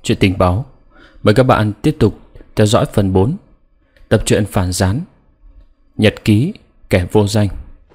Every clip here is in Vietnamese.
Chuyện tình báo. Mời các bạn tiếp tục theo dõi phần 4, tập truyện phản gián, nhật ký kẻ vô danh.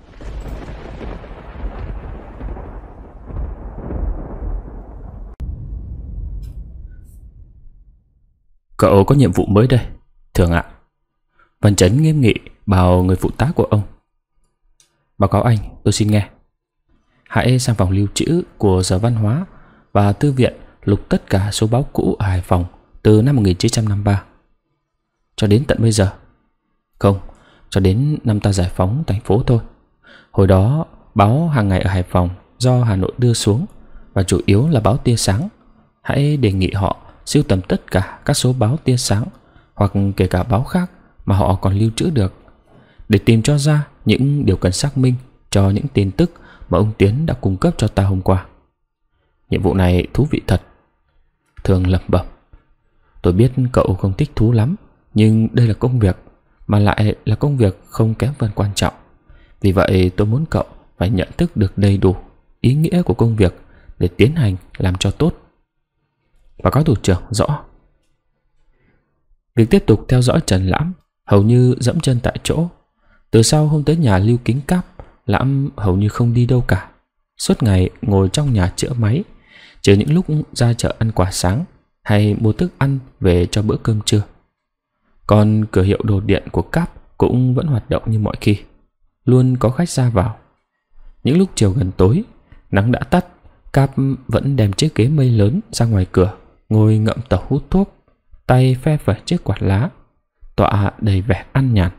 Cậu có nhiệm vụ mới đây, Thường ạ. Văn Chấn nghiêm nghị bảo người phụ tá của ông. Báo cáo anh, tôi xin nghe. Hãy sang phòng lưu trữ của Sở Văn hóa và Thư viện lục tất cả số báo cũ ở Hải Phòng từ năm 1953 cho đến tận bây giờ. Không, cho đến năm ta giải phóng thành phố thôi. Hồi đó báo hàng ngày ở Hải Phòng do Hà Nội đưa xuống và chủ yếu là báo tia sáng. Hãy đề nghị họ sưu tầm tất cả các số báo tia sáng hoặc kể cả báo khác mà họ còn lưu trữ được, để tìm cho ra những điều cần xác minh cho những tin tức mà ông Tiến đã cung cấp cho ta hôm qua. Nhiệm vụ này thú vị thật. Thường lẩm bẩm. Tôi biết cậu không thích thú lắm, nhưng đây là công việc, mà lại là công việc không kém phần quan trọng. Vì vậy tôi muốn cậu phải nhận thức được đầy đủ ý nghĩa của công việc để tiến hành làm cho tốt. Báo cáo thủ trưởng rõ. Việc tiếp tục theo dõi Trần Lãm hầu như dẫm chân tại chỗ. Từ sau hôm tới nhà Lưu Kính Cáp, Lãm hầu như không đi đâu cả. Suốt ngày ngồi trong nhà chữa máy, trừ những lúc ra chợ ăn quà sáng hay mua thức ăn về cho bữa cơm trưa. Còn cửa hiệu đồ điện của Cáp cũng vẫn hoạt động như mọi khi, luôn có khách ra vào. Những lúc chiều gần tối, nắng đã tắt, Cáp vẫn đem chiếc ghế mây lớn ra ngoài cửa, ngồi ngậm tàu hút thuốc, tay phe phẩy chiếc quạt lá, tọa đầy vẻ ăn nhàn.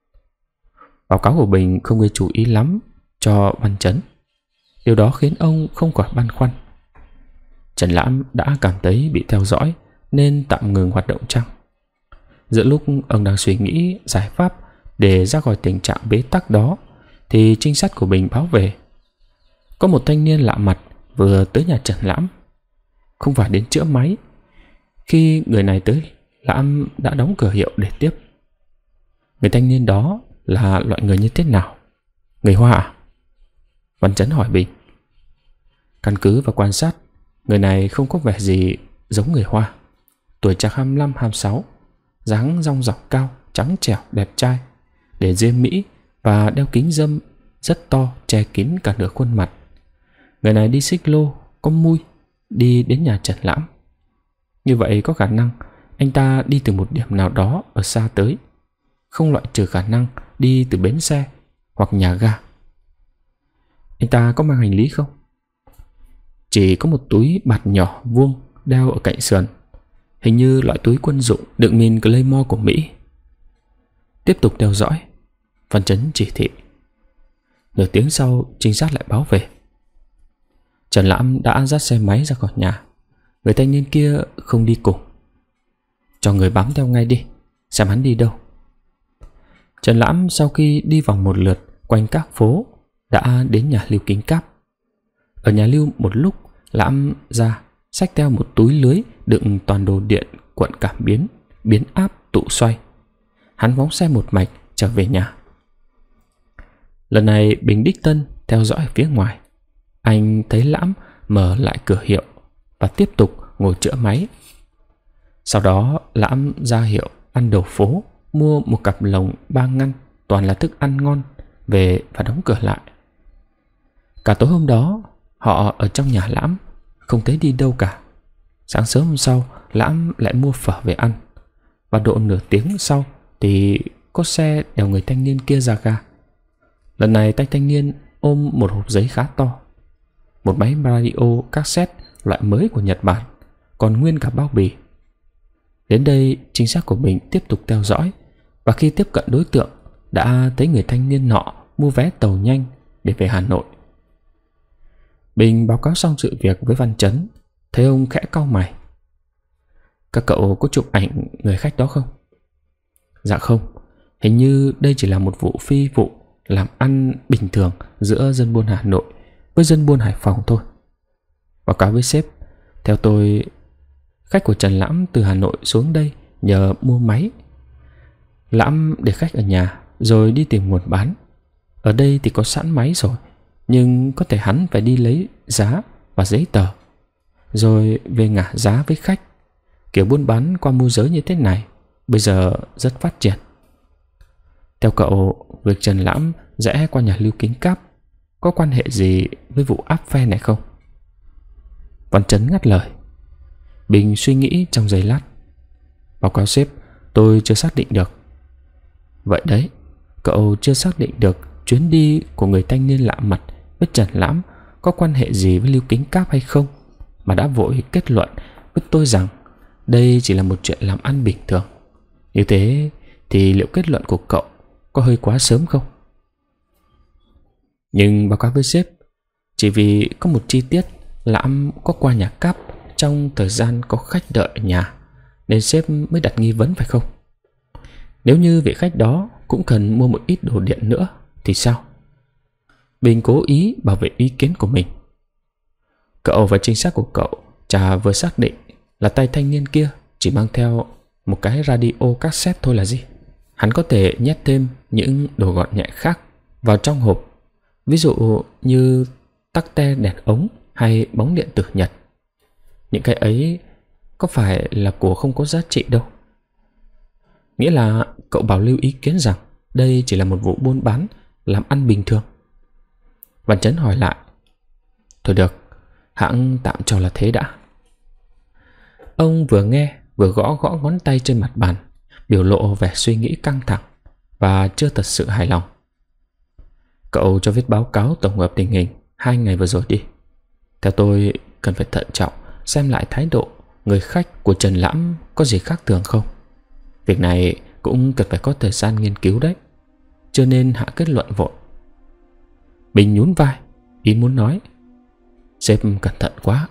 Báo cáo của Bình không gây chú ý lắm cho Văn Chấn. Điều đó khiến ông không khỏi băn khoăn. Trần Lãm đã cảm thấy bị theo dõi nên tạm ngừng hoạt động chăng? Giữa lúc ông đang suy nghĩ giải pháp để ra khỏi tình trạng bế tắc đó, thì trinh sát của Bình báo về. Có một thanh niên lạ mặt vừa tới nhà Trần Lãm, không phải đến chữa máy. Khi người này tới, Lãm đã đóng cửa hiệu để tiếp. Người thanh niên đó là loại người như thế nào? Người Hoa à? Văn Chấn hỏi Bình. Căn cứ và quan sát, người này không có vẻ gì giống người Hoa. Tuổi chạc 25-26, dáng rong rọc cao, trắng trẻo, đẹp trai, để ria Mỹ và đeo kính râm rất to che kín cả nửa khuôn mặt. Người này đi xích lô, có mui, đi đến nhà Trần Lãm. Như vậy có khả năng anh ta đi từ một điểm nào đó ở xa tới, không loại trừ khả năng đi từ bến xe hoặc nhà ga. Anh ta có mang hành lý không? Chỉ có một túi bạt nhỏ vuông đeo ở cạnh sườn, hình như loại túi quân dụng đựng mìn Claymore của Mỹ. Tiếp tục theo dõi, Văn Chấn chỉ thị. Nửa tiếng sau, trinh sát lại báo về. Trần Lãm đã dắt xe máy ra khỏi nhà. Người thanh niên kia không đi cùng. Cho người bám theo ngay đi, xem hắn đi đâu. Trần Lãm sau khi đi vòng một lượt quanh các phố đã đến nhà Lưu Kính Cáp. Ở nhà Lưu một lúc, Lãm ra xách theo một túi lưới đựng toàn đồ điện cuộn cảm biến, biến áp, tụ xoay. Hắn phóng xe một mạch trở về nhà. Lần này Bình đích thân theo dõi phía ngoài. Anh thấy Lãm mở lại cửa hiệu và tiếp tục ngồi chữa máy. Sau đó Lãm ra hiệu ăn đầu phố, mua một cặp lồng 3 ngăn toàn là thức ăn ngon về và đóng cửa lại. Cả tối hôm đó họ ở trong nhà Lãm, không thấy đi đâu cả. Sáng sớm hôm sau, Lãm lại mua phở về ăn, và độ nửa tiếng sau thì có xe đèo người thanh niên kia ra ga. Lần này tay thanh niên ôm một hộp giấy khá to, một máy radio cassette loại mới của Nhật Bản, còn nguyên cả bao bì. Đến đây, trinh sát của mình tiếp tục theo dõi, và khi tiếp cận đối tượng đã thấy người thanh niên nọ mua vé tàu nhanh để về Hà Nội. Bình báo cáo xong sự việc với Văn Chấn, thấy ông khẽ cau mày. Các cậu có chụp ảnh người khách đó không? Dạ không, hình như đây chỉ là một vụ phi vụ làm ăn bình thường giữa dân buôn Hà Nội với dân buôn Hải Phòng thôi. Báo cáo với sếp, theo tôi, khách của Trần Lãm từ Hà Nội xuống đây nhờ mua máy. Lãm để khách ở nhà rồi đi tìm nguồn bán. Ở đây thì có sẵn máy rồi, nhưng có thể hắn phải đi lấy giá và giấy tờ, rồi về ngả giá với khách. Kiểu buôn bán qua môi giới như thế này bây giờ rất phát triển. Theo cậu, việc Trần Lãm rẽ qua nhà Lưu Kính Cáp có quan hệ gì với vụ áp phe này không? Văn Chấn ngắt lời. Bình suy nghĩ trong giây lát. Báo cáo sếp, tôi chưa xác định được. Vậy đấy, cậu chưa xác định được chuyến đi của người thanh niên lạ mặt với Trần Lãm có quan hệ gì với Lưu Kính Cáp hay không, mà đã vội kết luận với tôi rằng đây chỉ là một chuyện làm ăn bình thường. Như thế thì liệu kết luận của cậu có hơi quá sớm không? Nhưng báo cáo với sếp, chỉ vì có một chi tiết Lãm có qua nhà Cáp trong thời gian có khách đợi ở nhà nên sếp mới đặt nghi vấn phải không? Nếu như vị khách đó cũng cần mua một ít đồ điện nữa thì sao? Bình cố ý bảo vệ ý kiến của mình. Cậu và trinh sát của cậu chả vừa xác định là tay thanh niên kia chỉ mang theo một cái radio cassette thôi là gì? Hắn có thể nhét thêm những đồ gọn nhẹ khác vào trong hộp, ví dụ như tắc te đèn ống hay bóng điện tử Nhật. Những cái ấy có phải là của không có giá trị đâu. Nghĩa là cậu bảo lưu ý kiến rằng đây chỉ là một vụ buôn bán làm ăn bình thường. Văn Chấn hỏi lại. Thôi được, hãng tạm cho là thế đã. Ông vừa nghe vừa gõ gõ ngón tay trên mặt bàn, biểu lộ vẻ suy nghĩ căng thẳng và chưa thật sự hài lòng. Cậu cho viết báo cáo tổng hợp tình hình 2 ngày vừa rồi đi. Theo tôi cần phải thận trọng xem lại thái độ người khách của Trần Lãm có gì khác thường không. Việc này cũng cần phải có thời gian nghiên cứu đấy, chưa nên hạ kết luận vội. Bình nhún vai, ý muốn nói sếp cẩn thận quá.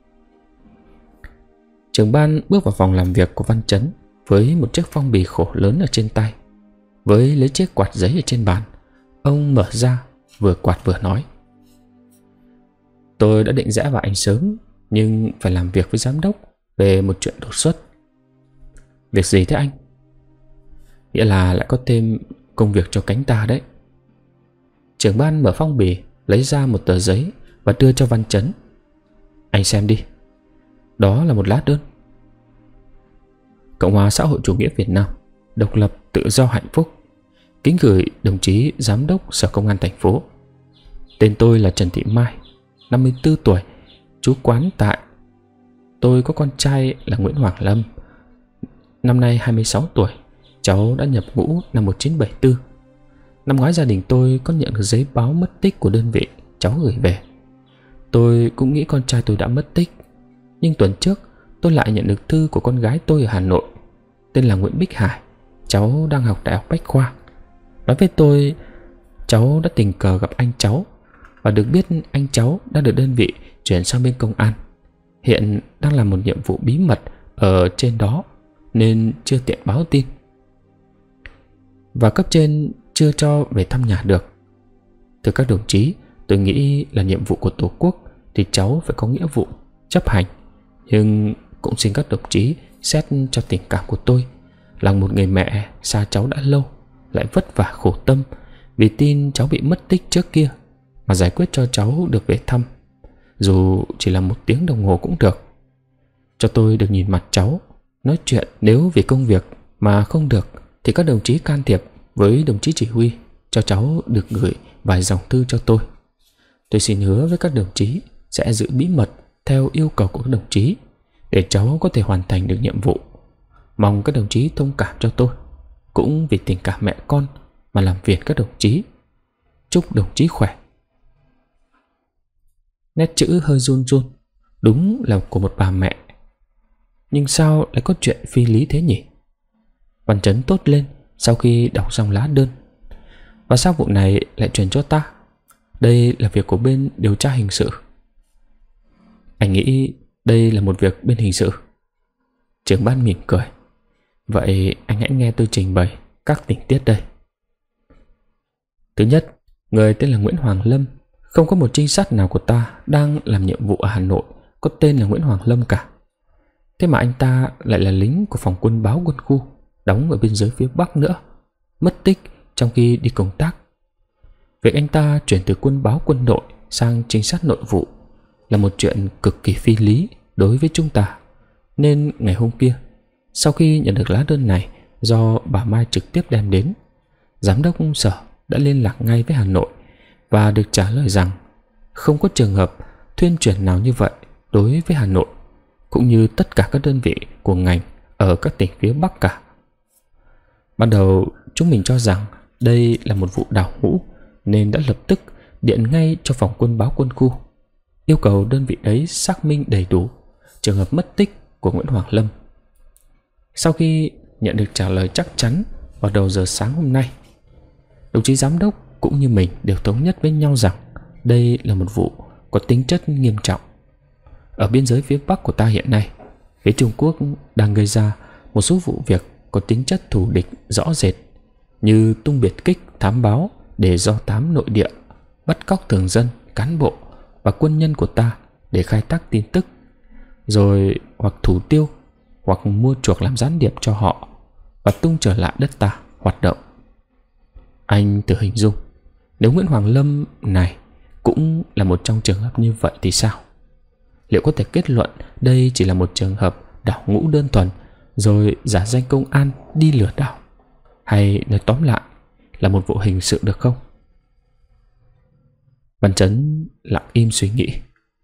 Trưởng ban bước vào phòng làm việc của Văn Chấn với một chiếc phong bì khổ lớn ở trên tay, với lấy chiếc quạt giấy ở trên bàn. Ông mở ra, vừa quạt vừa nói. Tôi đã định rẽ vào anh sớm, nhưng phải làm việc với giám đốc về một chuyện đột xuất. Việc gì thế anh? Nghĩa là lại có thêm công việc cho cánh ta đấy. Trưởng ban mở phong bì, lấy ra một tờ giấy và đưa cho Văn Chấn. Anh xem đi. Đó là một lá đơn. Cộng hòa xã hội chủ nghĩa Việt Nam, độc lập, tự do, hạnh phúc. Kính gửi đồng chí giám đốc Sở Công an thành phố. Tên tôi là Trần Thị Mai, 54 tuổi, trú quán tại. Tôi có con trai là Nguyễn Hoàng Lâm, năm nay 26 tuổi. Cháu đã nhập ngũ năm 1974. Năm ngoái gia đình tôi có nhận được giấy báo mất tích của đơn vị cháu gửi về. Tôi cũng nghĩ con trai tôi đã mất tích, nhưng tuần trước tôi lại nhận được thư của con gái tôi ở Hà Nội, tên là Nguyễn Bích Hải. Cháu đang học Đại học Bách Khoa. Nói với tôi cháu đã tình cờ gặp anh cháu và được biết anh cháu đã được đơn vị chuyển sang bên công an, hiện đang làm một nhiệm vụ bí mật ở trên đó nên chưa tiện báo tin, và cấp trên chưa cho về thăm nhà được. Thưa các đồng chí, tôi nghĩ là nhiệm vụ của Tổ quốc thì cháu phải có nghĩa vụ chấp hành, nhưng cũng xin các đồng chí xét cho tình cảm của tôi là một người mẹ xa cháu đã lâu, lại vất vả khổ tâm vì tin cháu bị mất tích trước kia, mà giải quyết cho cháu được về thăm, dù chỉ là 1 tiếng đồng hồ cũng được. Cho tôi được nhìn mặt cháu, nói chuyện. Nếu vì công việc mà không được thì các đồng chí can thiệp với đồng chí chỉ huy, cho cháu được gửi vài dòng thư cho tôi. Tôi xin hứa với các đồng chí sẽ giữ bí mật theo yêu cầu của các đồng chí để cháu có thể hoàn thành được nhiệm vụ. Mong các đồng chí thông cảm cho tôi, cũng vì tình cảm mẹ con mà làm phiền các đồng chí. Chúc đồng chí khỏe. Nét chữ hơi run run, đúng là của một bà mẹ. Nhưng sao lại có chuyện phi lý thế nhỉ? Văn Chấn tốt lên sau khi đọc xong lá đơn. Và sao vụ này lại truyền cho ta? Đây là việc của bên điều tra hình sự. Anh nghĩ đây là một việc bên hình sự. Trưởng ban mỉm cười. Vậy anh hãy nghe tôi trình bày các tình tiết đây. Thứ nhất, người tên là Nguyễn Hoàng Lâm. Không có một trinh sát nào của ta đang làm nhiệm vụ ở Hà Nội có tên là Nguyễn Hoàng Lâm cả. Thế mà anh ta lại là lính của phòng quân báo quân khu, đóng ở biên giới phía Bắc nữa, mất tích trong khi đi công tác. Việc anh ta chuyển từ quân báo quân đội sang trinh sát nội vụ là một chuyện cực kỳ phi lý đối với chúng ta, nên ngày hôm kia Sau khi nhận được lá đơn này do bà Mai trực tiếp đem đến, giám đốc sở đã liên lạc ngay với Hà Nội và được trả lời rằng không có trường hợp thuyên chuyển nào như vậy đối với Hà Nội, cũng như tất cả các đơn vị của ngành ở các tỉnh phía Bắc cả. Ban đầu chúng mình cho rằng đây là một vụ đào ngũ nên đã lập tức điện ngay cho phòng quân báo quân khu, yêu cầu đơn vị ấy xác minh đầy đủ trường hợp mất tích của Nguyễn Hoàng Lâm. Sau khi nhận được trả lời chắc chắn vào đầu giờ sáng hôm nay, đồng chí giám đốc cũng như mình đều thống nhất với nhau rằng đây là một vụ có tính chất nghiêm trọng. Ở biên giới phía Bắc của ta hiện nay, phía Trung Quốc đang gây ra một số vụ việc có tính chất thù địch rõ rệt, như tung biệt kích thám báo để do thám nội địa, bắt cóc thường dân, cán bộ và quân nhân của ta để khai thác tin tức, rồi hoặc thủ tiêu hoặc mua chuộc làm gián điệp cho họ và tung trở lại đất ta hoạt động. Anh thử hình dung, nếu Nguyễn Hoàng Lâm này cũng là một trong trường hợp như vậy thì sao? Liệu có thể kết luận đây chỉ là một trường hợp đảo ngũ đơn thuần rồi giả danh công an đi lừa đảo, hay nói tóm lại là một vụ hình sự được không? Văn Chấn lặng im suy nghĩ.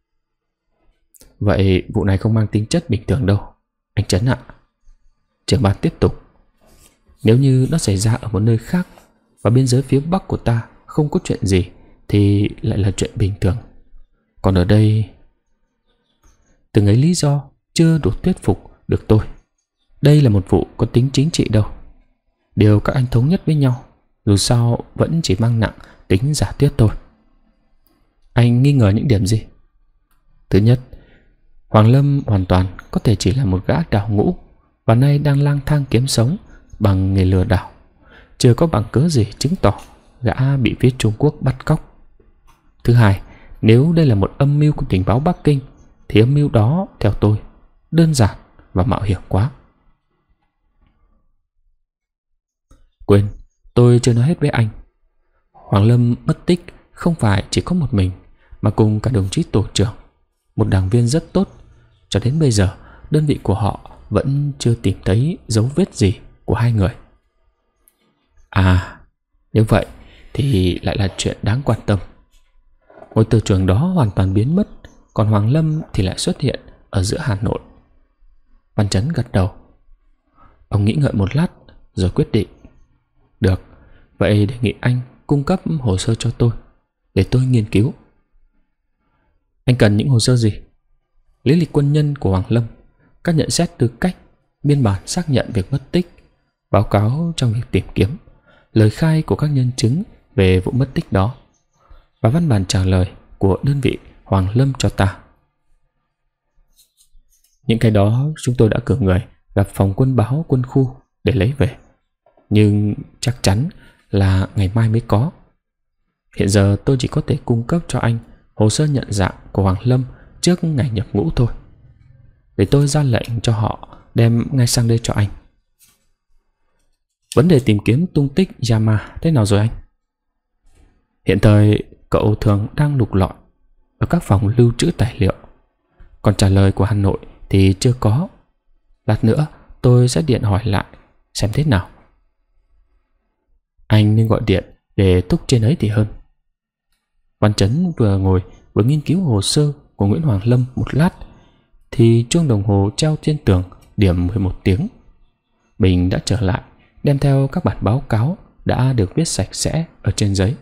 Vậy vụ này không mang tính chất bình thường đâu, anh Chấn ạ. Trưởng ban tiếp tục. Nếu như nó xảy ra ở một nơi khác và biên giới phía Bắc của ta không có chuyện gì thì lại là chuyện bình thường. Còn ở đây, từng ấy lý do chưa đủ thuyết phục được tôi. Đây là một vụ có tính chính trị đâu. Điều các anh thống nhất với nhau dù sao vẫn chỉ mang nặng tính giả thuyết thôi. Anh nghi ngờ những điểm gì? Thứ nhất, Hoàng Lâm hoàn toàn có thể chỉ là một gã đào ngũ và nay đang lang thang kiếm sống bằng nghề lừa đảo, chưa có bằng cớ gì chứng tỏ gã bị phía Trung Quốc bắt cóc. Thứ hai, nếu đây là một âm mưu của tình báo Bắc Kinh thì âm mưu đó theo tôi đơn giản và mạo hiểm quá. Quên, tôi chưa nói hết với anh. Hoàng Lâm mất tích không phải chỉ có một mình, mà cùng cả đồng chí tổ trưởng, một đảng viên rất tốt. Cho đến bây giờ, đơn vị của họ vẫn chưa tìm thấy dấu vết gì của hai người. À, nếu vậy thì lại là chuyện đáng quan tâm. Ngôi tổ trưởng đó hoàn toàn biến mất, còn Hoàng Lâm thì lại xuất hiện ở giữa Hà Nội. Văn Chấn gật đầu. Ông nghĩ ngợi một lát rồi quyết định. Được, vậy đề nghị anh cung cấp hồ sơ cho tôi để tôi nghiên cứu. Anh cần những hồ sơ gì? Lý lịch quân nhân của Hoàng Lâm, các nhận xét tư cách, biên bản xác nhận việc mất tích, báo cáo trong việc tìm kiếm, lời khai của các nhân chứng về vụ mất tích đó và văn bản trả lời của đơn vị Hoàng Lâm cho ta. Những cái đó chúng tôi đã cử người gặp phòng quân báo quân khu để lấy về, nhưng chắc chắn là ngày mai mới có. Hiện giờ tôi chỉ có thể cung cấp cho anh hồ sơ nhận dạng của Hoàng Lâm trước ngày nhập ngũ thôi. Để tôi ra lệnh cho họ đem ngay sang đây cho anh. Vấn đề tìm kiếm tung tích Yama thế nào rồi anh? Hiện thời cậu thường đang lục lọi ở các phòng lưu trữ tài liệu, còn trả lời của Hà Nội thì chưa có. Lát nữa tôi sẽ điện hỏi lại xem thế nào. Anh nên gọi điện để thúc trên ấy thì hơn. Văn Chấn vừa ngồi vừa nghiên cứu hồ sơ của Nguyễn Hoàng Lâm một lát thì chuông đồng hồ treo trên tường điểm 11 tiếng. Bình đã trở lại, đem theo các bản báo cáo đã được viết sạch sẽ ở trên giấy.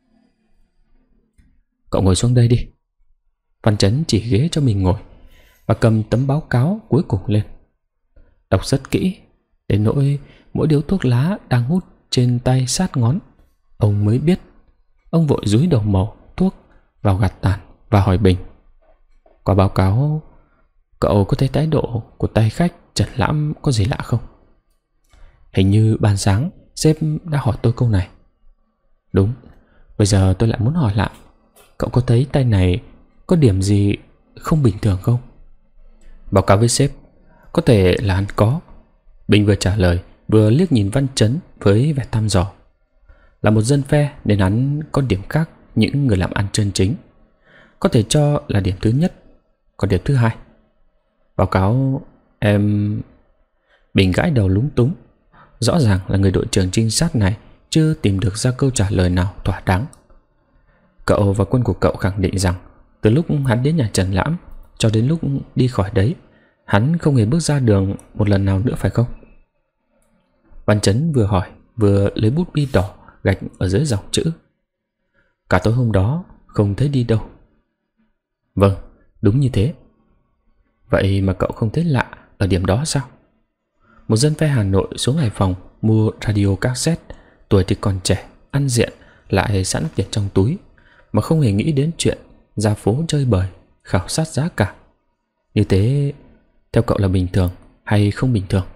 Cậu ngồi xuống đây đi. Văn Chấn chỉ ghế cho mình ngồi và cầm tấm báo cáo cuối cùng lên. Đọc rất kỹ, đến nỗi mỗi điếu thuốc lá đang hút trên tay sát ngón, ông mới biết. Ông vội dúi đầu màu thuốc vào gạt tàn và hỏi Bình. Qua báo cáo, cậu có thấy thái độ của tay khách Trần Lãm có gì lạ không? Hình như ban sáng sếp đã hỏi tôi câu này. Đúng, bây giờ tôi lại muốn hỏi lại. Cậu có thấy tay này có điểm gì không bình thường không? Báo cáo với sếp, có thể là hắn có. Bình vừa trả lời vừa liếc nhìn Văn Chấn với vẻ thăm dò. Là một dân phe nên hắn có điểm khác những người làm ăn chân chính. Có thể cho là điểm thứ nhất. Còn điểm thứ hai, báo cáo em... Bình gãi đầu lúng túng. Rõ ràng là người đội trưởng trinh sát này chưa tìm được ra câu trả lời nào thỏa đáng. Cậu và quân của cậu khẳng định rằng từ lúc hắn đến nhà Trần Lãm cho đến lúc đi khỏi đấy, hắn không hề bước ra đường một lần nào nữa phải không? Văn Chấn vừa hỏi vừa lấy bút bi đỏ gạch ở dưới dòng chữ. Cả tối hôm đó không thấy đi đâu. Vâng, đúng như thế. Vậy mà cậu không thấy lạ ở điểm đó sao? Một dân phe Hà Nội xuống Hải Phòng mua radio cassette, tuổi thì còn trẻ, ăn diện, lại sẵn tiền trong túi, mà không hề nghĩ đến chuyện ra phố chơi bời, khảo sát giá cả. Như thế, theo cậu là bình thường hay không bình thường?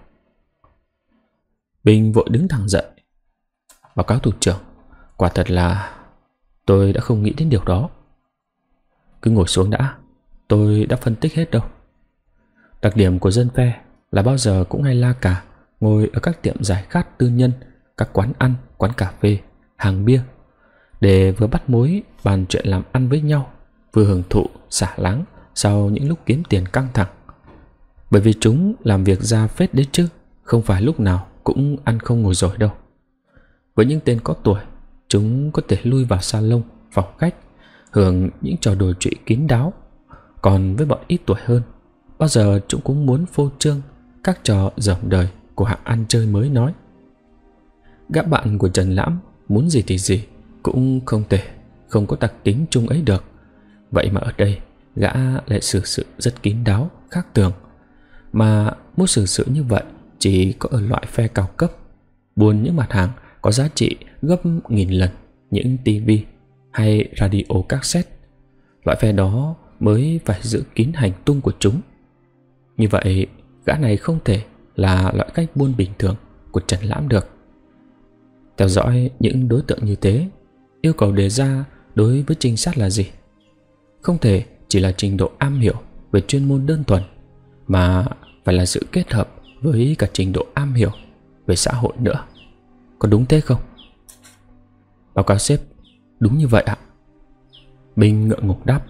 Bình vội đứng thẳng dậy. Báo cáo thủ trưởng, quả thật là tôi đã không nghĩ đến điều đó. Cứ ngồi xuống đã, tôi đã phân tích hết đâu. Đặc điểm của dân phe là bao giờ cũng hay la cà, ngồi ở các tiệm giải khát tư nhân, các quán ăn, quán cà phê, hàng bia, để vừa bắt mối bàn chuyện làm ăn với nhau, vừa hưởng thụ xả láng sau những lúc kiếm tiền căng thẳng. Bởi vì chúng làm việc ra phết đấy chứ, không phải lúc nào cũng ăn không ngồi rồi đâu. Với những tên có tuổi, chúng có thể lui vào salon, phòng khách, hưởng những trò đồi trụy kín đáo. Còn với bọn ít tuổi hơn, bao giờ chúng cũng muốn phô trương các trò dởm đời của hạng ăn chơi mới nói. Gã bạn của Trần Lãm muốn gì thì gì, cũng không thể không có đặc tính chung ấy được. Vậy mà ở đây gã lại xử sự rất kín đáo, khác thường. Mà muốn xử sự như vậy chỉ có ở loại phe cao cấp, buôn những mặt hàng có giá trị gấp nghìn lần những tivi hay radio cassette. Loại phe đó mới phải giữ kín hành tung của chúng. Như vậy, gã này không thể là loại cách buôn bình thường của Trần Lãm được. Theo dõi những đối tượng như thế, yêu cầu đề ra đối với trinh sát là gì? Không thể chỉ là trình độ am hiểu về chuyên môn đơn thuần, mà phải là sự kết hợp với cả trình độ am hiểu về xã hội nữa. Có đúng thế không? Báo cáo sếp, đúng như vậy ạ. Bình ngượng ngùng đáp.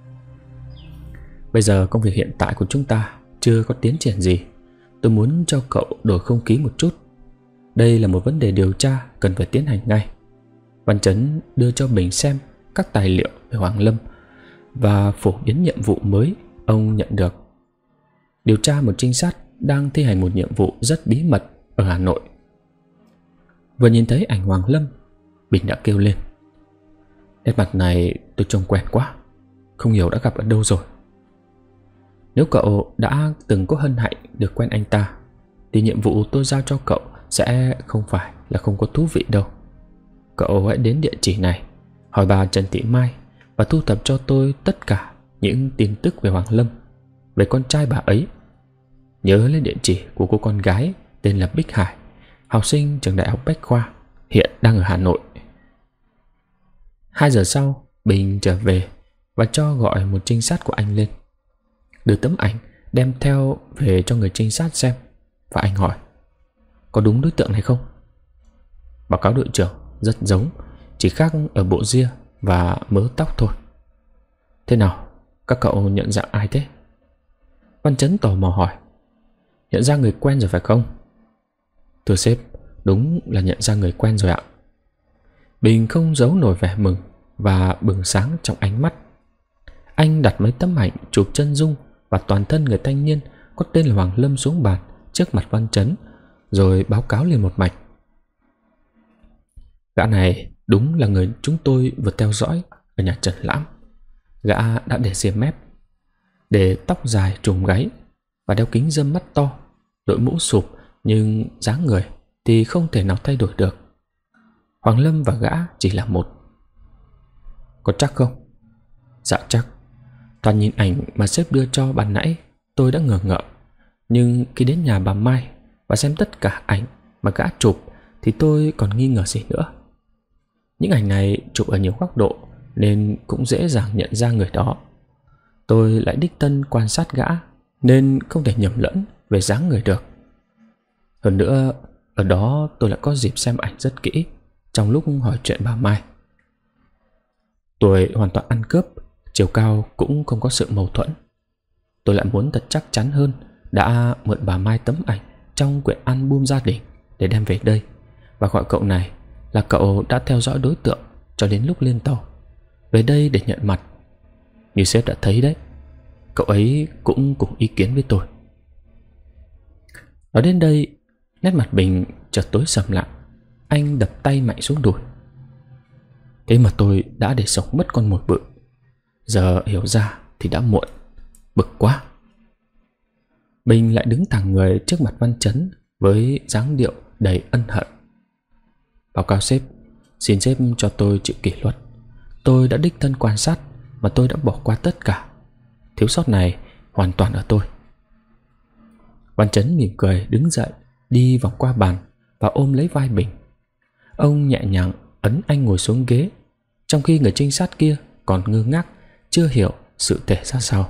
Bây giờ công việc hiện tại của chúng ta chưa có tiến triển gì. Tôi muốn cho cậu đổi không khí một chút. Đây là một vấn đề điều tra cần phải tiến hành ngay. Văn Chấn đưa cho Bình xem các tài liệu về Hoàng Lâm và phổ biến nhiệm vụ mới ông nhận được. Điều tra một trinh sát đang thi hành một nhiệm vụ rất bí mật ở Hà Nội. Vừa nhìn thấy ảnh Hoàng Lâm, Bình đã kêu lên. Nét mặt này tôi trông quen quá, không hiểu đã gặp ở đâu rồi. Nếu cậu đã từng có hân hạnh được quen anh ta, thì nhiệm vụ tôi giao cho cậu sẽ không phải là không có thú vị đâu. Cậu hãy đến địa chỉ này, hỏi bà Trần Thị Mai và thu thập cho tôi tất cả những tin tức về Hoàng Lâm, về con trai bà ấy. Nhớ lên địa chỉ của cô con gái tên là Bích Hải, học sinh trường đại học Bách Khoa, hiện đang ở Hà Nội. 2 giờ sau, Bình trở về và cho gọi một trinh sát của anh lên, đưa tấm ảnh đem theo về cho người trinh sát xem. Và anh hỏi, có đúng đối tượng này không? Báo cáo đội trưởng, rất giống, chỉ khác ở bộ ria và mớ tóc thôi. Thế nào, các cậu nhận dạng ai thế? Văn Chấn tò mò hỏi. Nhận ra người quen rồi phải không? Thưa sếp, đúng là nhận ra người quen rồi ạ. Bình không giấu nổi vẻ mừng và bừng sáng trong ánh mắt. Anh đặt mấy tấm ảnh chụp chân dung và toàn thân người thanh niên có tên là Hoàng Lâm xuống bàn trước mặt Văn Chấn, rồi báo cáo liền một mạch. Gã này đúng là người chúng tôi vừa theo dõi ở nhà Trần Lãm. Gã đã để ria mép, để tóc dài trùm gáy và đeo kính râm mắt to, đội mũ sụp, nhưng dáng người thì không thể nào thay đổi được. Hoàng Lâm và gã chỉ là một. Có chắc không? Dạ chắc. Toàn nhìn ảnh mà sếp đưa cho ban nãy, tôi đã ngờ ngợ. Nhưng khi đến nhà bà Mai và xem tất cả ảnh mà gã chụp thì tôi còn nghi ngờ gì nữa. Những ảnh này chụp ở nhiều góc độ nên cũng dễ dàng nhận ra người đó. Tôi lại đích thân quan sát gã nên không thể nhầm lẫn về dáng người được. Hơn nữa, ở đó tôi lại có dịp xem ảnh rất kỹ trong lúc hỏi chuyện bà Mai. Tuổi hoàn toàn ăn cướp, chiều cao cũng không có sự mâu thuẫn. Tôi lại muốn thật chắc chắn hơn đã mượn bà Mai tấm ảnh trong quyển album gia đình để đem về đây, và gọi cậu này là cậu đã theo dõi đối tượng cho đến lúc lên tàu về đây để nhận mặt. Như sếp đã thấy đấy, cậu ấy cũng cùng ý kiến với tôi. Nói đến đây, nét mặt Bình chợt tối sầm lại. Anh đập tay mạnh xuống đùi. Thế mà tôi đã để sống mất con mồi bự. Giờ hiểu ra thì đã muộn. Bực quá. Bình lại đứng thẳng người trước mặt Văn Chấn với dáng điệu đầy ân hận. Báo cáo sếp, xin sếp cho tôi chịu kỷ luật. Tôi đã đích thân quan sát mà tôi đã bỏ qua tất cả. Thiếu sót này hoàn toàn ở tôi. Văn Chấn mỉm cười đứng dậy, đi vòng qua bàn và ôm lấy vai Bình. Ông nhẹ nhàng ấn anh ngồi xuống ghế, trong khi người trinh sát kia còn ngơ ngác, chưa hiểu sự thể ra sao.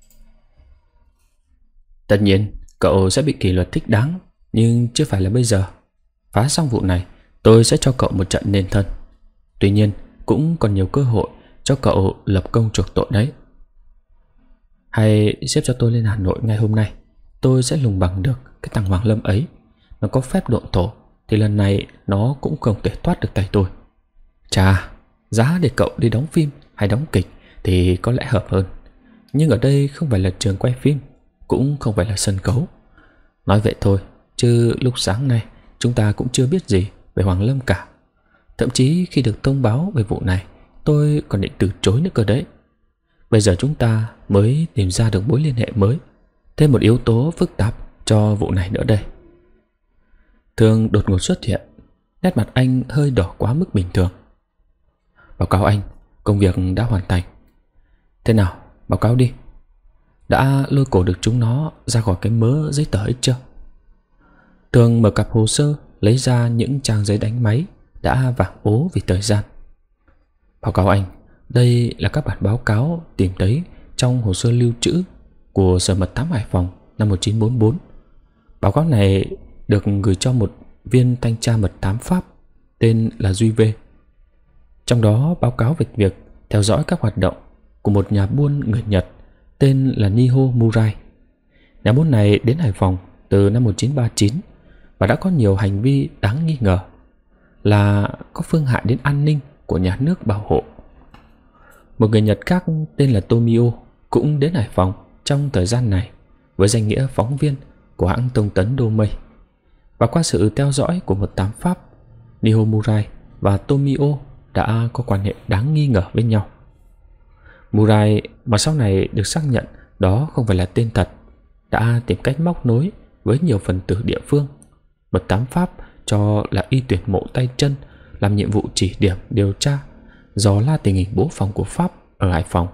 Tất nhiên cậu sẽ bị kỷ luật thích đáng, nhưng chưa phải là bây giờ. Phá xong vụ này, tôi sẽ cho cậu một trận đền thân. Tuy nhiên cũng còn nhiều cơ hội cho cậu lập công chuộc tội đấy. Hay xếp cho tôi lên Hà Nội ngay hôm nay, tôi sẽ lùng bằng được cái thằng Hoàng Lâm ấy. Nó có phép độn thổ thì lần này nó cũng không thể thoát được tay tôi. Chà, giá để cậu đi đóng phim hay đóng kịch thì có lẽ hợp hơn. Nhưng ở đây không phải là trường quay phim, cũng không phải là sân khấu. Nói vậy thôi, chứ lúc sáng nay chúng ta cũng chưa biết gì về Hoàng Lâm cả. Thậm chí khi được thông báo về vụ này, tôi còn định từ chối nữa cơ đấy. Bây giờ chúng ta mới tìm ra được mối liên hệ mới, thêm một yếu tố phức tạp cho vụ này nữa đây. Thương đột ngột xuất hiện, nét mặt anh hơi đỏ quá mức bình thường. Báo cáo anh, công việc đã hoàn thành. Thế nào, báo cáo đi. Đã lôi cổ được chúng nó ra khỏi cái mớ giấy tờ ấy chưa? Thương mở cặp hồ sơ, lấy ra những trang giấy đánh máy đã vàng ố vì thời gian. Báo cáo anh, đây là các bản báo cáo tìm thấy trong hồ sơ lưu trữ của Sở Mật Thám Hải Phòng năm 1944. Báo cáo này được gửi cho một viên thanh tra mật thám Pháp tên là Duy V. Trong đó báo cáo về việc theo dõi các hoạt động của một nhà buôn người Nhật tên là Niho Murai. Nhà buôn này đến Hải Phòng từ năm 1939 và đã có nhiều hành vi đáng nghi ngờ là có phương hại đến an ninh của nhà nước bảo hộ. Một người Nhật khác tên là Tomio cũng đến Hải Phòng trong thời gian này với danh nghĩa phóng viên của hãng thông tấn Domei. Và qua sự theo dõi của một thám Pháp, Niho Murai và Tomio đã có quan hệ đáng nghi ngờ với nhau. Murai, mà sau này được xác nhận đó không phải là tên thật, đã tìm cách móc nối với nhiều phần tử địa phương. Mật thám Pháp cho là y tuyển mộ tay chân làm nhiệm vụ chỉ điểm điều tra, dò la tình hình bố phòng của Pháp ở Hải Phòng.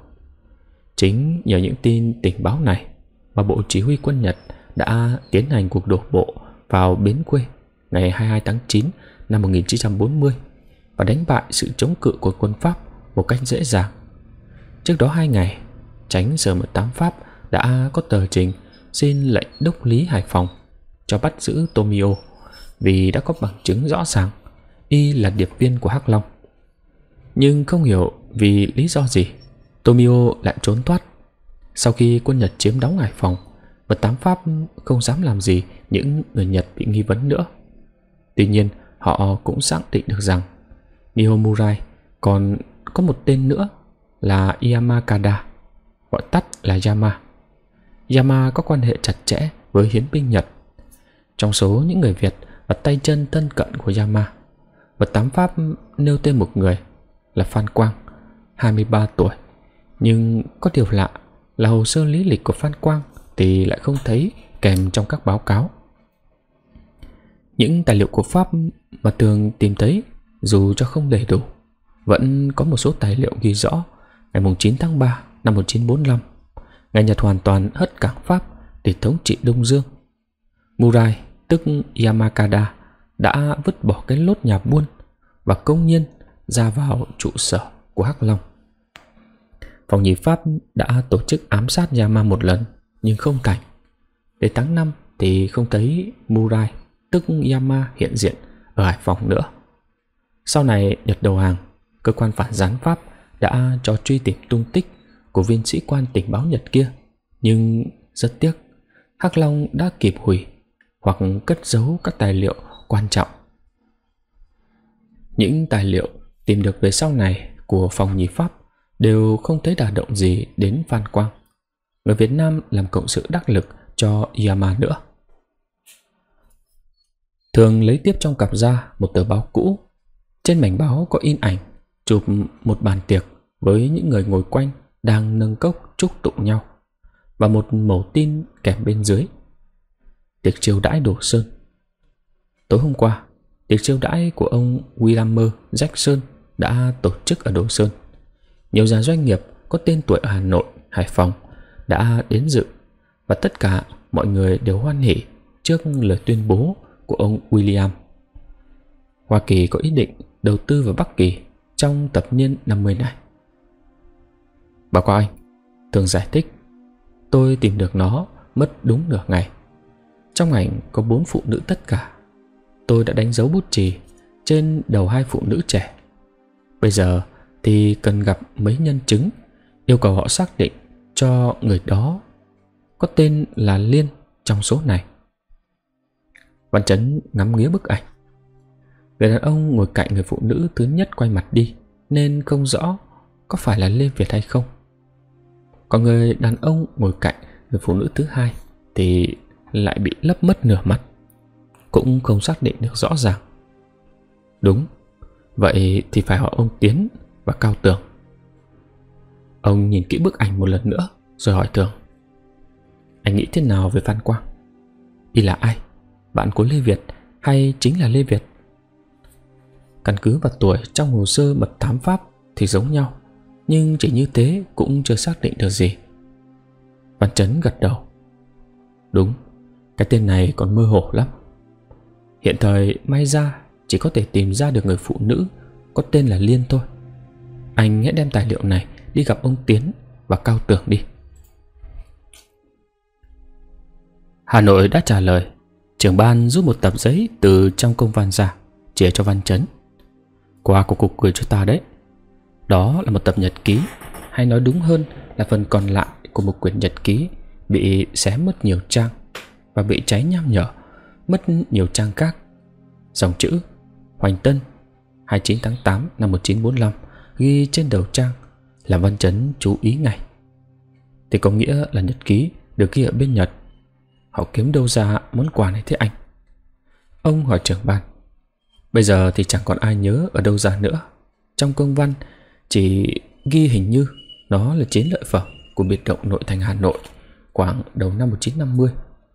Chính nhờ những tin tình báo này mà Bộ Chỉ huy quân Nhật đã tiến hành cuộc đổ bộ vào Bến Quê ngày 22 tháng 9 năm 1940 và đánh bại sự chống cự của quân Pháp một cách dễ dàng. Trước đó 2 ngày, Chánh Sở Mật thám Pháp đã có tờ trình xin lệnh đốc lý Hải Phòng cho bắt giữ Tomio vì đã có bằng chứng rõ ràng y là điệp viên của Hắc Long. Nhưng không hiểu vì lý do gì Tomio lại trốn thoát. Sau khi quân Nhật chiếm đóng Hải Phòng, mật thám Pháp không dám làm gì những người Nhật bị nghi vấn nữa. Tuy nhiên họ cũng xác định được rằng Niho Murai còn có một tên nữa là Yamakada, gọi tắt là Yama. Yama có quan hệ chặt chẽ với hiến binh Nhật. Trong số những người Việt và tay chân thân cận của Yama, mật thám Pháp nêu tên một người là Phan Quang, 23 tuổi. Nhưng có điều lạ là hồ sơ lý lịch của Phan Quang thì lại không thấy kèm trong các báo cáo. Những tài liệu của Pháp mà thường tìm thấy, dù cho không đầy đủ, vẫn có một số tài liệu ghi rõ ngày 9 tháng 3 năm 1945, ngày Nhật hoàn toàn hất cảng Pháp để thống trị Đông Dương. Murai, tức Yamakada, đã vứt bỏ cái lốt nhà buôn và công nhiên ra vào trụ sở của Hắc Long. Phòng nhì Pháp đã tổ chức ám sát Yama một lần nhưng không thành. Đến tháng 5 thì không thấy Murai, tức Yama, hiện diện ở Hải Phòng nữa. Sau này Nhật đầu hàng, cơ quan phản gián Pháp đã cho truy tìm tung tích của viên sĩ quan tình báo Nhật kia. Nhưng rất tiếc, Hắc Long đã kịp hủy hoặc cất giấu các tài liệu quan trọng. Những tài liệu tìm được về sau này của phòng nhị pháp đều không thấy đả động gì đến Phan Quang, người Việt Nam làm cộng sự đắc lực cho Yama nữa. Thường lấy tiếp trong cặp ra một tờ báo cũ. Trên mảnh báo có in ảnh chụp một bàn tiệc với những người ngồi quanh đang nâng cốc chúc tụng nhau, và một mẩu tin kèm bên dưới: tiệc chiêu đãi Đồ Sơn. Tối hôm qua, tiệc chiêu đãi của ông William Jackson đã tổ chức ở Đồ Sơn. Nhiều nhà doanh nghiệp có tên tuổi ở Hà Nội, Hải Phòng đã đến dự, và tất cả mọi người đều hoan hỉ trước lời tuyên bố của ông William. Hoa Kỳ có ý định đầu tư vào Bắc Kỳ trong thập niên 50 này. Báo cáo anh, Tường giải thích, tôi tìm được nó mất đúng nửa ngày. Trong ảnh có 4 phụ nữ tất cả. Tôi đã đánh dấu bút chì trên đầu 2 phụ nữ trẻ. Bây giờ thì cần gặp mấy nhân chứng, yêu cầu họ xác định cho người đó có tên là Liên trong số này. Văn Chấn ngắm nghía bức ảnh. Người đàn ông ngồi cạnh người phụ nữ thứ nhất quay mặt đi, nên không rõ có phải là Lê Việt hay không. Còn người đàn ông ngồi cạnh người phụ nữ thứ hai thì lại bị lấp mất nửa mặt, cũng không xác định được rõ ràng. Đúng, vậy thì phải hỏi ông Tiến và Cao Tường. Ông nhìn kỹ bức ảnh một lần nữa rồi hỏi Tường: anh nghĩ thế nào về Phan Quang? Y là ai? Bạn của Lê Việt hay chính là Lê Việt? Căn cứ vào tuổi trong hồ sơ mật thám Pháp thì giống nhau, nhưng chỉ như thế cũng chưa xác định được gì. Văn Chấn gật đầu. Đúng, cái tên này còn mơ hồ lắm. Hiện thời may ra chỉ có thể tìm ra được người phụ nữ có tên là Liên thôi. Anh hãy đem tài liệu này đi gặp ông Tiến và Cao Tường đi. Hà Nội đã trả lời. Trưởng ban rút một tập giấy từ trong công văn ra, chia cho Văn Chấn. Quà của cục gửi cho ta đấy. Đó là một tập nhật ký, hay nói đúng hơn là phần còn lại của một quyển nhật ký bị xé mất nhiều trang và bị cháy nham nhở, mất nhiều trang khác. Dòng chữ Hoành Tân 29 tháng 8 năm 1945 ghi trên đầu trang là Văn Chấn chú ý ngay. Thì có nghĩa là nhật ký được ghi ở bên Nhật. Họ kiếm đâu ra món quà này thế anh? Ông hỏi trưởng ban. Bây giờ thì chẳng còn ai nhớ ở đâu ra nữa. Trong công văn chỉ ghi hình như nó là chiến lợi phẩm của biệt động nội thành Hà Nội khoảng đầu năm 1950.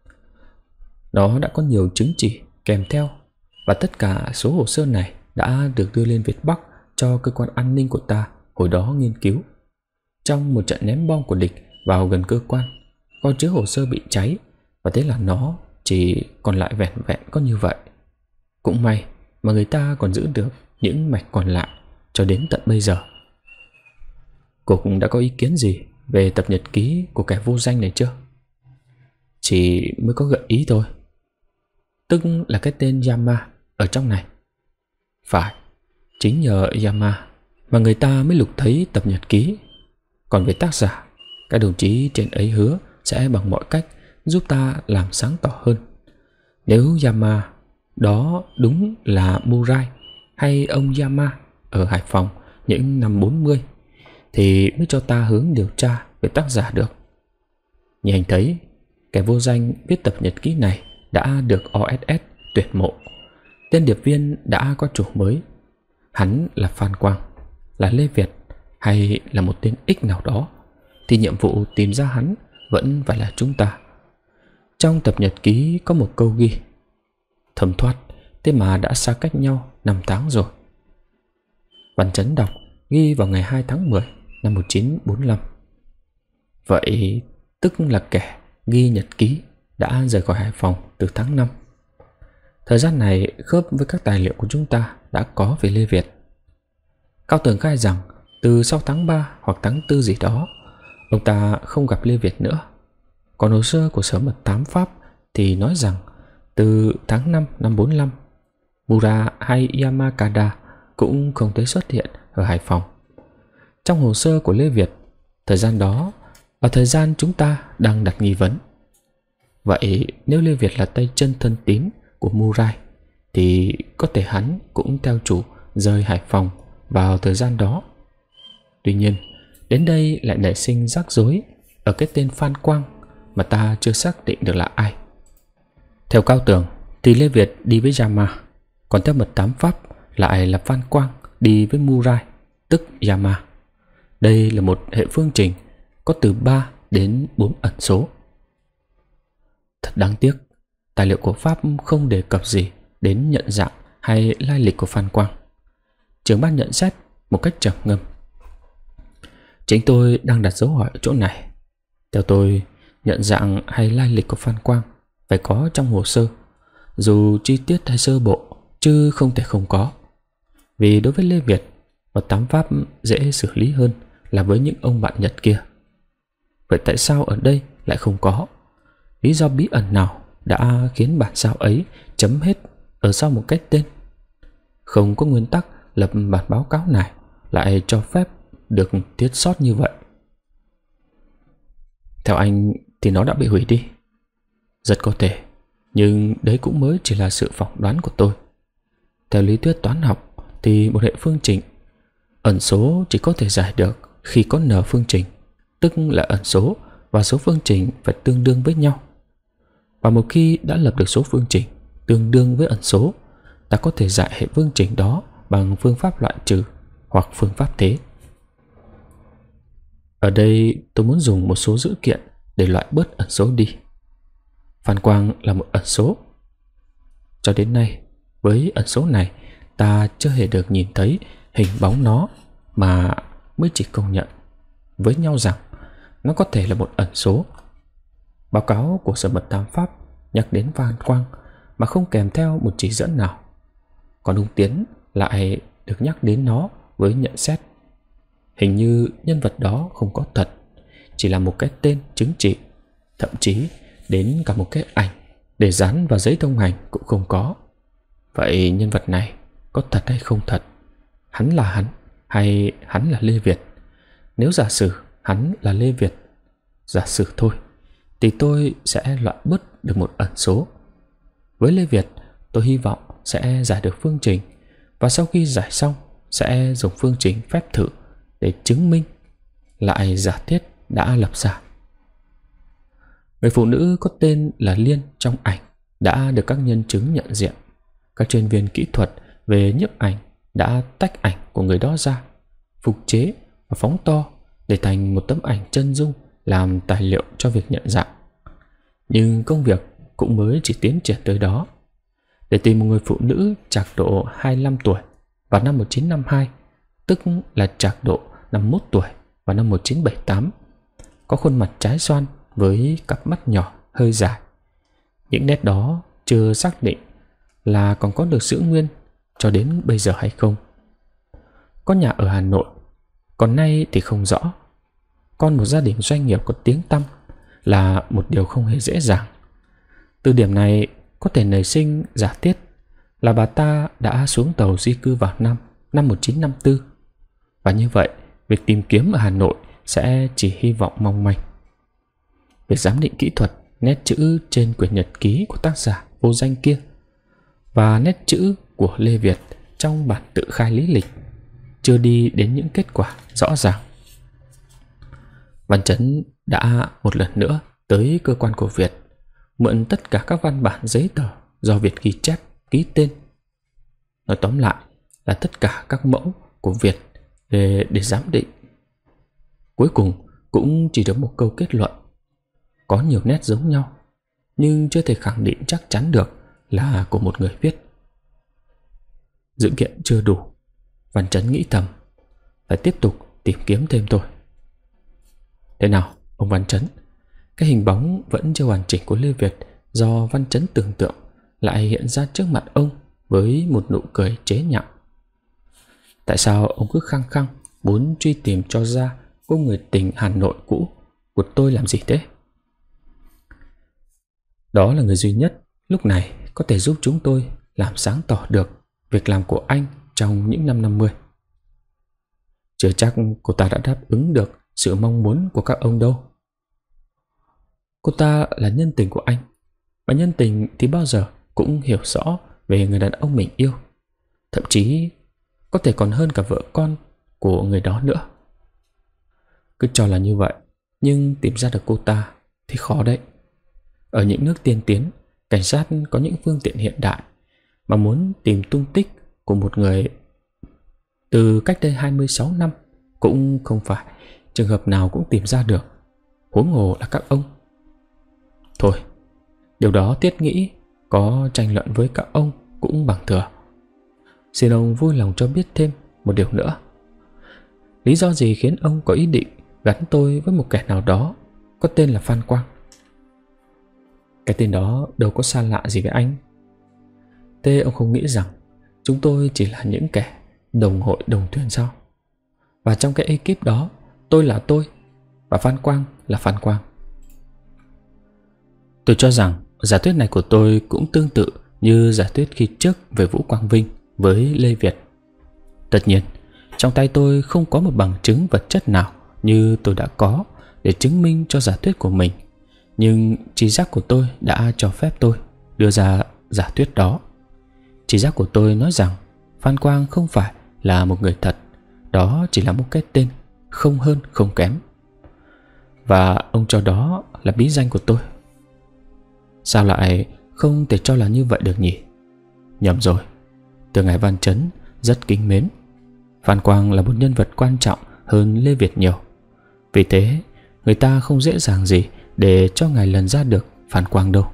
Nó đã có nhiều chứng chỉ kèm theo, và tất cả số hồ sơ này đã được đưa lên Việt Bắc cho cơ quan an ninh của ta hồi đó nghiên cứu. Trong một trận ném bom của địch vào gần cơ quan, kho chứa hồ sơ bị cháy, và thế là nó chỉ còn lại vẻn vẹn có như vậy. Cũng may mà người ta còn giữ được những mạch còn lại cho đến tận bây giờ. Cục đã có ý kiến gì về tập nhật ký của kẻ vô danh này chưa? Chỉ mới có gợi ý thôi. Tức là cái tên Yama ở trong này. Phải, chính nhờ Yama mà người ta mới lục thấy tập nhật ký. Còn về tác giả, các đồng chí trên ấy hứa sẽ bằng mọi cách giúp ta làm sáng tỏ hơn. Nếu Yama đó đúng là Murai hay ông Yama ở Hải Phòng những năm 40 thì mới cho ta hướng điều tra về tác giả được. Như anh thấy, kẻ vô danh viết tập nhật ký này đã được OSS tuyệt mộ. Tên điệp viên đã có chủ mới. Hắn là Phan Quang, là Lê Việt hay là một tên X nào đó, thì nhiệm vụ tìm ra hắn vẫn phải là chúng ta. Trong tập nhật ký có một câu ghi: thấm thoát, thế mà đã xa cách nhau 5 tháng rồi. Văn Chấn đọc ghi vào ngày 2 tháng 10 năm 1945. Vậy tức là kẻ ghi nhật ký đã rời khỏi Hải Phòng từ tháng 5. Thời gian này khớp với các tài liệu của chúng ta đã có về Lê Việt. Cao Tường khai rằng từ sau tháng 3 hoặc tháng 4 gì đó, ông ta không gặp Lê Việt nữa. Còn hồ sơ của Sở Mật Thám Pháp thì nói rằng từ tháng 5 năm 45, Mura hay Yamakada cũng không thấy xuất hiện ở Hải Phòng. Trong hồ sơ của Lê Việt, thời gian đó là thời gian chúng ta đang đặt nghi vấn. Vậy nếu Lê Việt là tay chân thân tín của Murai thì có thể hắn cũng theo chủ rời Hải Phòng vào thời gian đó. Tuy nhiên, đến đây lại nảy sinh rắc rối ở cái tên Phan Quang mà ta chưa xác định được là ai. Theo Cao Tường thì Lê Việt đi với Yama, còn theo mật thám Pháp lại là Phan Quang đi với Murai, tức Yama. Đây là một hệ phương trình có từ 3 đến 4 ẩn số. Thật đáng tiếc, tài liệu của Pháp không đề cập gì đến nhận dạng hay lai lịch của Phan Quang. Trưởng ban nhận xét một cách trầm ngâm: chính tôi đang đặt dấu hỏi ở chỗ này. Theo tôi, nhận dạng hay lai lịch của Phan Quang phải có trong hồ sơ, dù chi tiết hay sơ bộ, chứ không thể không có. Vì đối với Lê Việt, mật thám Pháp dễ xử lý hơn là với những ông bạn Nhật kia. Vậy tại sao ở đây lại không có? Lý do bí ẩn nào đã khiến bản sao ấy chấm hết ở sau một cái tên? Không có nguyên tắc lập bản báo cáo này lại cho phép được tiết sót như vậy. Theo anh thì nó đã bị hủy đi. Rất có thể, nhưng đấy cũng mới chỉ là sự phỏng đoán của tôi. Theo lý thuyết toán học thì một hệ phương trình ẩn số chỉ có thể giải được khi có n phương trình, tức là ẩn số và số phương trình phải tương đương với nhau. Và một khi đã lập được số phương trình tương đương với ẩn số, ta có thể giải hệ phương trình đó bằng phương pháp loại trừ hoặc phương pháp thế. Ở đây tôi muốn dùng một số dữ kiện để loại bớt ẩn số đi. Phan Quang là một ẩn số. Cho đến nay, với ẩn số này, ta chưa hề được nhìn thấy hình bóng nó, mà mới chỉ công nhận với nhau rằng nó có thể là một ẩn số. Báo cáo của Sở Mật thám Pháp nhắc đến Phan Quang mà không kèm theo một chỉ dẫn nào. Còn ông Tiến lại được nhắc đến nó với nhận xét: hình như nhân vật đó không có thật, chỉ là một cái tên chứng chỉ, thậm chí đến cả một cái ảnh để dán vào giấy thông hành cũng không có. Vậy nhân vật này có thật hay không thật? Hắn là hắn hay hắn là Lê Việt? Nếu giả sử hắn là Lê Việt, giả sử thôi, thì tôi sẽ loại bớt được một ẩn số. Với Lê Việt, tôi hy vọng sẽ giải được phương trình, và sau khi giải xong sẽ dùng phương trình phép thử để chứng minh lại giả thiết đã lập ra. Người phụ nữ có tên là Liên trong ảnh đã được các nhân chứng nhận diện. Các chuyên viên kỹ thuật về nhiếp ảnh đã tách ảnh của người đó ra, phục chế và phóng to để thành một tấm ảnh chân dung làm tài liệu cho việc nhận dạng. Nhưng công việc cũng mới chỉ tiến triển tới đó. Để tìm một người phụ nữ trạc độ 25 tuổi vào năm 1952, tức là trạc độ 51 tuổi vào năm 1978, có khuôn mặt trái xoan với cặp mắt nhỏ hơi dài. Những nét đó chưa xác định là còn có được giữ nguyên cho đến bây giờ hay không. Có nhà ở Hà Nội, còn nay thì không rõ. Con một gia đình doanh nghiệp có tiếng tăm là một điều không hề dễ dàng. Từ điểm này có thể nảy sinh giả thiết là bà ta đã xuống tàu di cư vào năm 1954. Và như vậy, việc tìm kiếm ở Hà Nội sẽ chỉ hy vọng mong manh. Việc giám định kỹ thuật nét chữ trên quyển nhật ký của tác giả vô danh kia và nét chữ của Lê Việt trong bản tự khai lý lịch chưa đi đến những kết quả rõ ràng. Văn Chấn đã một lần nữa tới cơ quan của Việt, mượn tất cả các văn bản giấy tờ do Việt ghi chép, ký tên. Nói tóm lại là tất cả các mẫu của Việt để giám định. Cuối cùng cũng chỉ được một câu kết luận: có nhiều nét giống nhau, nhưng chưa thể khẳng định chắc chắn được là của một người viết. Dữ kiện chưa đủ, Văn Chấn nghĩ thầm, phải tiếp tục tìm kiếm thêm thôi. Thế nào, ông Văn Chấn? Cái hình bóng vẫn chưa hoàn chỉnh của Lê Việt do Văn Chấn tưởng tượng lại hiện ra trước mặt ông với một nụ cười chế nhạo. Tại sao ông cứ khăng khăng muốn truy tìm cho ra cô người tình Hà Nội cũ của tôi làm gì thế? Đó là người duy nhất lúc này có thể giúp chúng tôi làm sáng tỏ được việc làm của anh trong những năm 50. Chưa chắc cô ta đã đáp ứng được sự mong muốn của các ông đâu. Cô ta là nhân tình của anh, Mà nhân tình thì bao giờ cũng hiểu rõ về người đàn ông mình yêu, thậm chí có thể còn hơn cả vợ con của người đó nữa. Cứ cho là như vậy, nhưng tìm ra được cô ta thì khó đấy. Ở những nước tiên tiến, cảnh sát có những phương tiện hiện đại, mà muốn tìm tung tích của một người từ cách đây 26 năm cũng không phải trường hợp nào cũng tìm ra được, huống hồ là các ông. Thôi, điều đó Tiết nghĩ có tranh luận với các ông cũng bằng thừa. Xin ông vui lòng cho biết thêm một điều nữa. Lý do gì khiến ông có ý định gắn tôi với một kẻ nào đó có tên là Phan Quang? Cái tên đó đâu có xa lạ gì với anh. Thế ông không nghĩ rằng chúng tôi chỉ là những kẻ đồng hội đồng thuyền sao? Và trong cái ekip đó, tôi là tôi và Phan Quang là Phan Quang. Tôi cho rằng giả thuyết này của tôi cũng tương tự như giả thuyết khi trước về Vũ Quang Vinh với Lê Việt. Tất nhiên, trong tay tôi không có một bằng chứng vật chất nào như tôi đã có để chứng minh cho giả thuyết của mình, nhưng trí giác của tôi đã cho phép tôi đưa ra giả thuyết đó. Trí giác của tôi nói rằng Phan Quang không phải là một người thật, đó chỉ là một cái tên, không hơn không kém. Và ông cho đó là bí danh của tôi. Sao lại không thể cho là như vậy được nhỉ? Nhầm rồi. Từ ngài Văn Chấn rất kính mến. Phan Quang là một nhân vật quan trọng hơn Lê Việt nhiều. Vì thế, người ta không dễ dàng gì để cho ngài lần ra được Phan Quang đâu.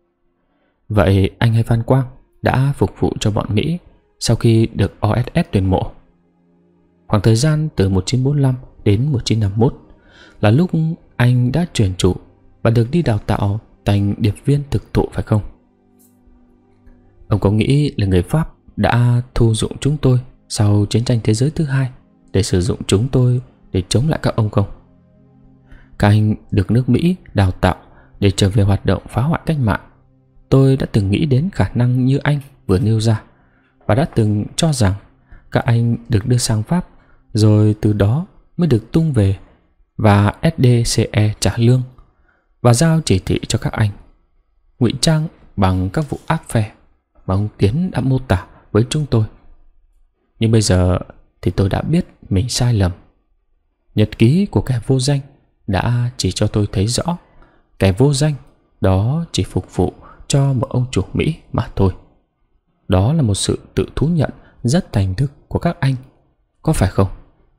Vậy anh hay Phan Quang đã phục vụ cho bọn Mỹ sau khi được OSS tuyển mộ? Khoảng thời gian từ 1945 đến 1951 là lúc anh đã chuyển chủ và được đi đào tạo thành điệp viên thực thụ phải không? Ông có nghĩ là người Pháp đã thu dụng chúng tôi sau chiến tranh thế giới thứ hai để sử dụng chúng tôi để chống lại các ông không? Các anh được nước Mỹ đào tạo để trở về hoạt động phá hoại cách mạng. Tôi đã từng nghĩ đến khả năng như anh vừa nêu ra và đã từng cho rằng các anh được đưa sang Pháp rồi từ đó mới được tung về và SDCE trả lương và giao chỉ thị cho các anh, ngụy trang bằng các vụ ác phe mà ông Tiến đã mô tả với chúng tôi. Nhưng bây giờ thì tôi đã biết mình sai lầm. Nhật ký của kẻ vô danh đã chỉ cho tôi thấy rõ kẻ vô danh đó chỉ phục vụ cho một ông chủ Mỹ mà thôi. Đó là một sự tự thú nhận rất thành thực của các anh, có phải không?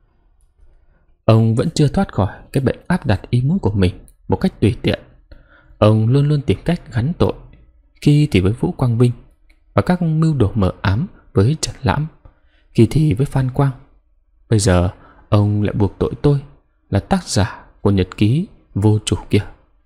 Ông vẫn chưa thoát khỏi cái bệnh áp đặt ý muốn của mình một cách tùy tiện. Ông luôn luôn tìm cách gắn tội, khi thì với Vũ Quang Vinh và các mưu đồ mờ ám với Trần Lãm, khi thì với Phan Quang. Bây giờ ông lại buộc tội tôi là tác giả của nhật ký vô chủ kia.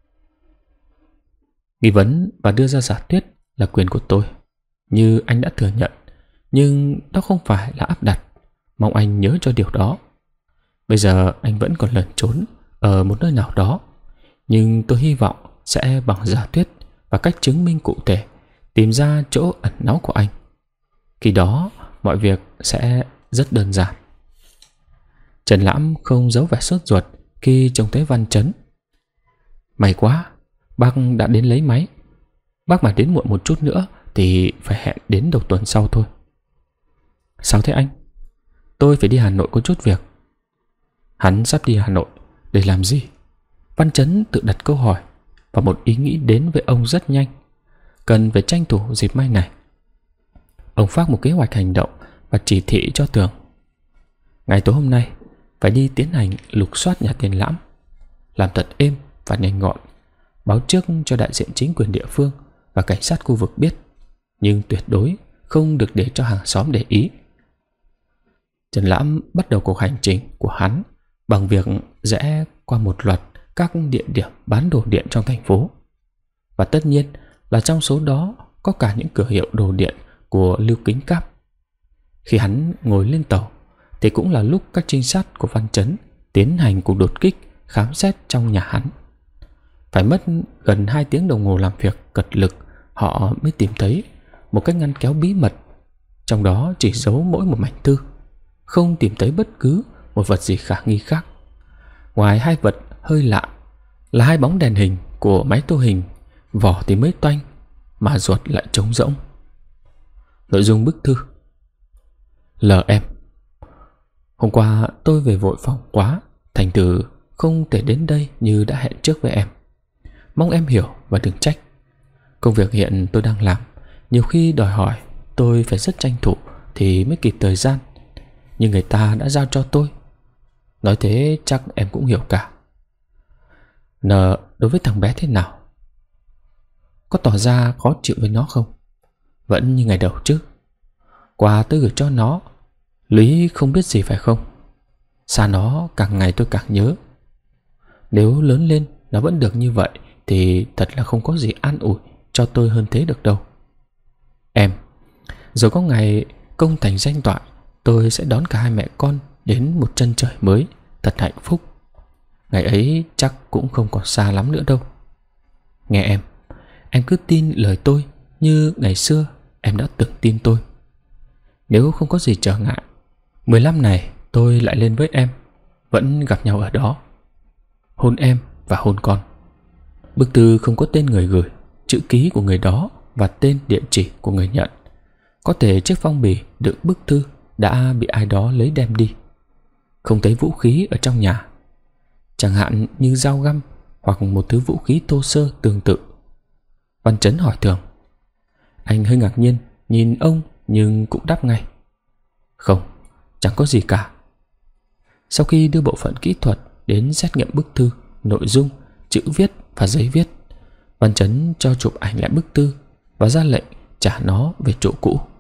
Nghi vấn và đưa ra giả thuyết là quyền của tôi, như anh đã thừa nhận, nhưng đó không phải là áp đặt. Mong anh nhớ cho điều đó. Bây giờ anh vẫn còn lẩn trốn ở một nơi nào đó, nhưng tôi hy vọng sẽ bằng giả thuyết và cách chứng minh cụ thể tìm ra chỗ ẩn náu của anh. Khi đó mọi việc sẽ rất đơn giản. Trần Lãm không giấu vẻ sốt ruột khi trông thấy Văn Chấn. May quá, bác đã đến lấy máy. Bác mà đến muộn một chút nữa thì phải hẹn đến đầu tuần sau thôi. Sao thế anh? Tôi phải đi Hà Nội có chút việc. Hắn sắp đi Hà Nội để làm gì? Văn Chấn tự đặt câu hỏi, và một ý nghĩ đến với ông rất nhanh. Cần phải tranh thủ dịp may này. Ông phát một kế hoạch hành động và chỉ thị cho Tường. Ngày tối hôm nay phải đi tiến hành lục soát nhà tiền Lãm, làm thật êm và nhanh gọn, báo trước cho đại diện chính quyền địa phương và cảnh sát khu vực biết, nhưng tuyệt đối không được để cho hàng xóm để ý. Trần Lãm bắt đầu cuộc hành trình của hắn bằng việc rẽ qua một loạt các địa điểm bán đồ điện trong thành phố. Và tất nhiên là trong số đó có cả những cửa hiệu đồ điện của Lưu Kính Cáp. Khi hắn ngồi lên tàu thì cũng là lúc các trinh sát của Văn Chấn tiến hành cuộc đột kích khám xét trong nhà hắn. Phải mất gần 2 tiếng đồng hồ làm việc cật lực, họ mới tìm thấy một cái ngăn kéo bí mật. Trong đó chỉ giấu mỗi một mảnh thư, không tìm thấy bất cứ một vật gì khả nghi khác. Ngoài hai vật hơi lạ là 2 bóng đèn hình của máy tô hình, vỏ thì mới toanh mà ruột lại trống rỗng. Nội dung bức thư: Lờ em. Hôm qua tôi về vội vàng quá, thành thử không thể đến đây như đã hẹn trước với em. Mong em hiểu và đừng trách. Công việc hiện tôi đang làm nhiều khi đòi hỏi tôi phải rất tranh thủ thì mới kịp thời gian, nhưng người ta đã giao cho tôi. Nói thế chắc em cũng hiểu cả. N đối với thằng bé thế nào? Có tỏ ra khó chịu với nó không? Vẫn như ngày đầu chứ? Quà tôi gửi cho nó, Lý không biết gì phải không? Xa nó càng ngày tôi càng nhớ. Nếu lớn lên nó vẫn được như vậy thì thật là không có gì an ủi cho tôi hơn thế được đâu. Em, rồi có ngày công thành danh toại, tôi sẽ đón cả hai mẹ con đến một chân trời mới thật hạnh phúc. Ngày ấy chắc cũng không còn xa lắm nữa đâu. Nghe em cứ tin lời tôi như ngày xưa em đã từng tin tôi. Nếu không có gì trở ngại, 15 này tôi lại lên với em, vẫn gặp nhau ở đó. Hôn em và hôn con. Bức thư không có tên người gửi, chữ ký của người đó và tên địa chỉ của người nhận. Có thể chiếc phong bì đựng bức thư đã bị ai đó lấy đem đi. Không thấy vũ khí ở trong nhà, chẳng hạn như dao găm hoặc một thứ vũ khí thô sơ tương tự. Văn Chấn hỏi Thường. Anh hơi ngạc nhiên nhìn ông nhưng cũng đáp ngay: Không, chẳng có gì cả. Sau khi đưa bộ phận kỹ thuật đến xét nghiệm bức thư, nội dung, chữ viết và giấy viết, Văn Chấn cho chụp ảnh lại bức thư và ra lệnh trả nó về chỗ cũ.